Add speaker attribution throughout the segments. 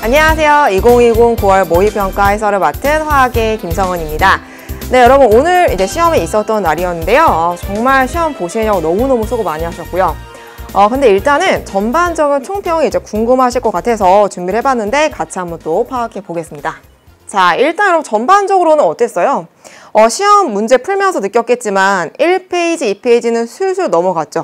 Speaker 1: 안녕하세요. 2020 9월 모의평가 해설을 맡은 화학의 김성은입니다. 네, 여러분 오늘 이제 시험에 있었던 날이었는데요. 정말 시험 보시느냐고 너무너무 수고 많이 하셨고요. 근데 일단은 전반적인 총평이 이제 궁금하실 것 같아서 준비를 해봤는데 같이 한번 또 파악해 보겠습니다. 자, 일단 여러분 전반적으로는 어땠어요? 시험 문제 풀면서 느꼈겠지만 1페이지, 2페이지는 술술 넘어갔죠.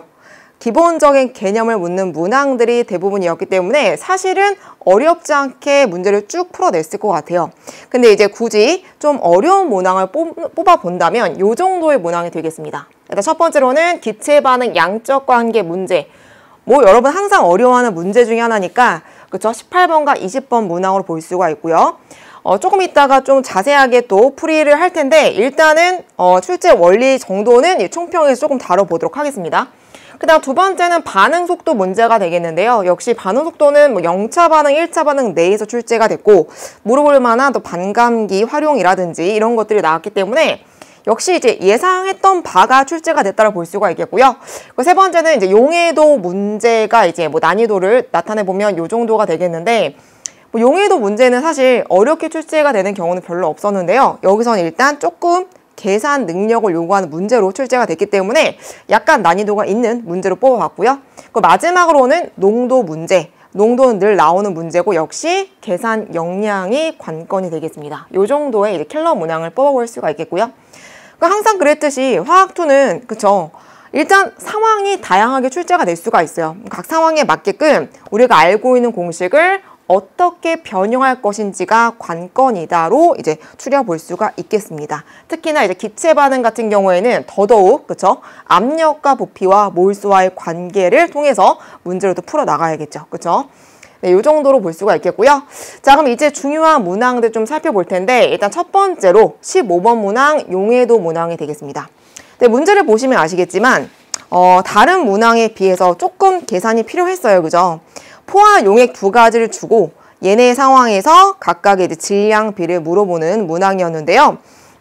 Speaker 1: 기본적인 개념을 묻는 문항들이 대부분이었기 때문에 사실은 어렵지 않게 문제를 쭉 풀어냈을 것 같아요. 근데 이제 굳이 좀 어려운 문항을 뽑아본다면 이 정도의 문항이 되겠습니다. 일단 첫 번째로는 기체 반응 양적 관계 문제. 뭐 여러분 항상 어려워하는 문제 중에 하나니까 그쵸? 18번과 20번 문항으로 볼 수가 있고요. 조금 이따가 좀 자세하게 또 풀이를 할 텐데 일단은 출제 원리 정도는 이 총평에서 조금 다뤄보도록 하겠습니다. 그 다음 두 번째는 반응 속도 문제가 되겠는데요. 역시 반응 속도는 뭐 0차 반응, 1차 반응 내에서 출제가 됐고 물어볼 만한 또 반감기 활용이라든지 이런 것들이 나왔기 때문에 역시 이제 예상했던 바가 출제가 됐다고 볼 수가 있겠고요. 세 번째는 이제 용해도 문제가 이제 뭐 난이도를 나타내 보면 요 정도가 되겠는데 뭐 용해도 문제는 사실 어렵게 출제가 되는 경우는 별로 없었는데요. 여기서는 일단 조금 계산 능력을 요구하는 문제로 출제가 됐기 때문에 약간 난이도가 있는 문제로 뽑아봤고요. 그 마지막으로는 농도 문제. 농도는 늘 나오는 문제고 역시 계산 역량이 관건이 되겠습니다. 이 정도의 이제 킬러 문항을 뽑아볼 수가 있겠고요. 항상 그랬듯이 화학2는 그쵸? 일단 상황이 다양하게 출제가 될 수가 있어요. 각 상황에 맞게끔 우리가 알고 있는 공식을 어떻게 변형할 것인지가 관건이다로 이제 추려볼 수가 있겠습니다. 특히나 이제 기체 반응 같은 경우에는 더더욱 그쵸? 압력과 부피와 몰수와의 관계를 통해서 문제를 또 풀어 나가야겠죠. 그쵸? 네, 이 정도로 볼 수가 있겠고요. 자, 그럼 이제 중요한 문항들 좀 살펴볼 텐데 일단 첫 번째로 15번 문항 용해도 문항이 되겠습니다. 네, 문제를 보시면 아시겠지만 다른 문항에 비해서 조금 계산이 필요했어요. 그죠? 포화 용액 두 가지를 주고 얘네 상황에서 각각의 이제 질량비를 물어보는 문항이었는데요.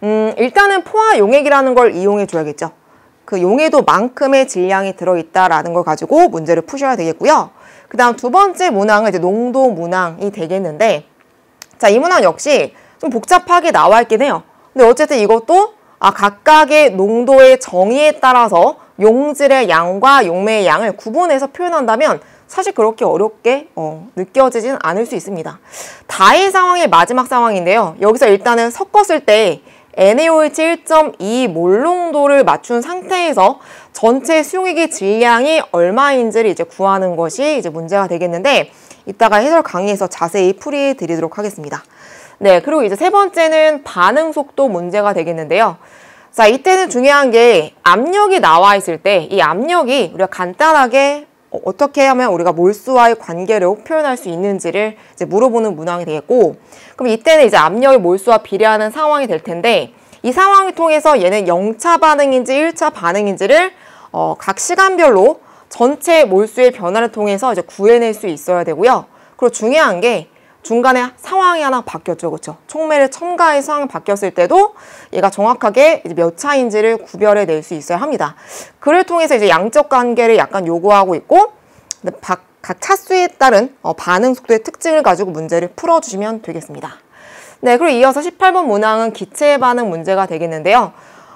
Speaker 1: 일단은 포화 용액이라는 걸 이용해 줘야겠죠. 그 용해도만큼의 질량이 들어있다라는 걸 가지고 문제를 푸셔야 되겠고요. 그 다음 두 번째 문항은 이제 농도 문항이 되겠는데 자, 이 문항 역시 좀 복잡하게 나와 있긴 해요. 근데 어쨌든 이것도 각각의 농도의 정의에 따라서 용질의 양과 용매의 양을 구분해서 표현한다면 사실 그렇게 어렵게 느껴지진 않을 수 있습니다. 다의 상황의 마지막 상황인데요. 여기서 일단은 섞었을 때 NaOH 1.2 몰 농도를 맞춘 상태에서 전체 수용액의 질량이 얼마인지를 이제 구하는 것이 이제 문제가 되겠는데 이따가 해설 강의에서 자세히 풀이해 드리도록 하겠습니다. 네, 그리고 이제 세 번째는 반응 속도 문제가 되겠는데요. 자, 이때는 중요한 게 압력이 나와 있을 때 이 압력이 우리가 간단하게 어떻게 하면 우리가 몰수와의 관계를 표현할 수 있는지를 이제 물어보는 문항이 되겠고 그럼 이때는 이제 압력이 몰수와 비례하는 상황이 될 텐데 이 상황을 통해서 얘는 0차 반응인지 1차 반응인지를 각 시간별로 전체 몰수의 변화를 통해서 이제 구해낼 수 있어야 되고요. 그리고 중요한 게 중간에 상황이 하나 바뀌었죠. 그렇죠? 촉매를 첨가의 상황이 바뀌었을 때도 얘가 정확하게 이제 몇 차인지를 구별해 낼 수 있어야 합니다. 그를 통해서 이제 양적 관계를 약간 요구하고 있고 각 차수에 따른 반응 속도의 특징을 가지고 문제를 풀어주시면 되겠습니다. 네, 그리고 이어서 18번 문항은 기체 반응 문제가 되겠는데요.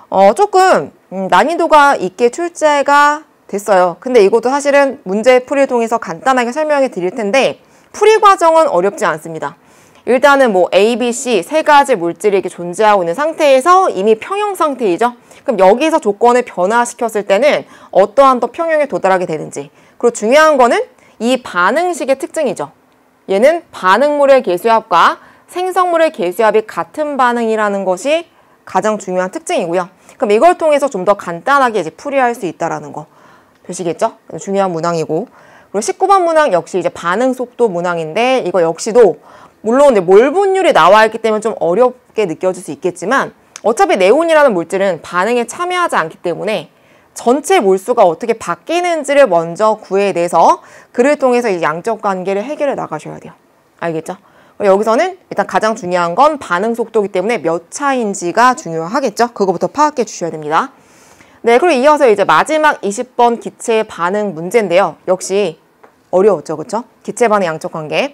Speaker 1: 조금 난이도가 있게 출제가 됐어요. 근데 이것도 사실은 문제 풀이를 통해서 간단하게 설명해 드릴 텐데 풀이 과정은 어렵지 않습니다. 일단은 뭐 A, B, C 세 가지 물질이 이렇게 존재하고 있는 상태에서 이미 평형 상태이죠. 그럼 여기서 조건을 변화시켰을 때는 어떠한 또 평형에 도달하게 되는지. 그리고 중요한 거는 이 반응식의 특징이죠. 얘는 반응물의 계수합과 생성물의 계수합이 같은 반응이라는 것이 가장 중요한 특징이고요. 그럼 이걸 통해서 좀 더 간단하게 이제 풀이할 수 있다라는 거 되시겠죠? 중요한 문항이고. 그리고 19번 문항 역시 이제 반응 속도 문항인데 이거 역시도 물론 이제 몰 분율이 나와 있기 때문에 좀 어렵게 느껴질 수 있겠지만 어차피 네온이라는 물질은 반응에 참여하지 않기 때문에 전체 몰수가 어떻게 바뀌는지를 먼저 구해내서 그를 통해서 이제 양적 관계를 해결해 나가셔야 돼요. 알겠죠? 여기서는 일단 가장 중요한 건 반응 속도이기 때문에 몇 차인지가 중요하겠죠? 그거부터 파악해 주셔야 됩니다. 네, 그리고 이어서 이제 마지막 20번 기체 반응 문제인데요. 역시 어려웠죠, 그쵸? 기체 반응 양적 관계.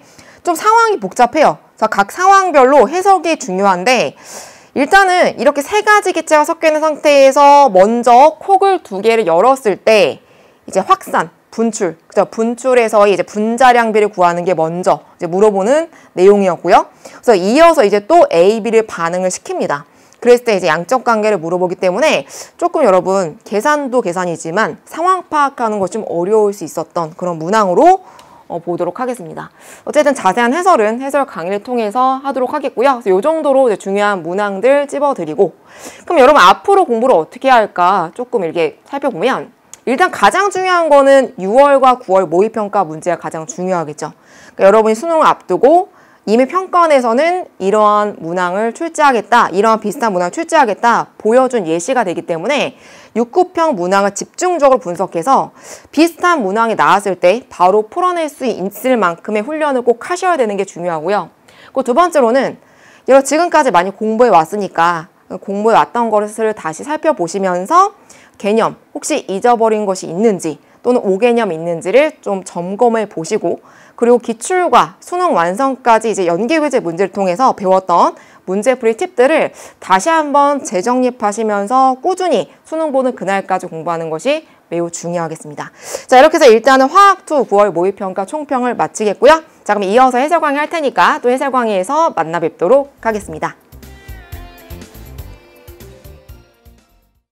Speaker 1: 좀 상황이 복잡해요. 그래서 각 상황별로 해석이 중요한데 일단은 이렇게 세 가지 기체가 섞여 있는 상태에서 먼저 콕을 두 개를 열었을 때 이제 확산, 분출, 그죠? 분출에서의 이제 분자량비를 구하는 게 먼저 이제 물어보는 내용이었고요. 그래서 이어서 이제 또 A, B를 반응을 시킵니다. 그랬을 때 이제 양적 관계를 물어보기 때문에 조금 여러분 계산도 계산이지만 상황 파악하는 것 좀 어려울 수 있었던 그런 문항으로 보도록 하겠습니다. 어쨌든 자세한 해설은 해설 강의를 통해서 하도록 하겠고요. 그래서 이 정도로 이제 중요한 문항들 찝어드리고 그럼 여러분 앞으로 공부를 어떻게 해야 할까 조금 이렇게 살펴보면 일단 가장 중요한 거는 6월과 9월 모의평가 문제가 가장 중요하겠죠. 그러니까 여러분이 수능을 앞두고 이미 평가원에서는 이러한 문항을 출제하겠다, 이러한 비슷한 문항을 출제하겠다 보여준 예시가 되기 때문에 6급형 문항을 집중적으로 분석해서 비슷한 문항이 나왔을 때 바로 풀어낼 수 있을 만큼의 훈련을 꼭 하셔야 되는 게 중요하고요. 그 두 번째로는 여러분 지금까지 많이 공부해 왔으니까 공부해 왔던 것을 다시 살펴보시면서 개념, 혹시 잊어버린 것이 있는지 또는 오개념이 있는지를 좀 점검해 보시고 그리고 기출과 수능 완성까지 이제 연계외제 문제를 통해서 배웠던 문제풀이 팁들을 다시 한번 재정립하시면서 꾸준히 수능 보는 그날까지 공부하는 것이 매우 중요하겠습니다. 자, 이렇게 해서 일단은 화학2 9월 모의평가 총평을 마치겠고요. 자, 그럼 이어서 해설 강의 할 테니까 또 해설 강의에서 만나 뵙도록 하겠습니다.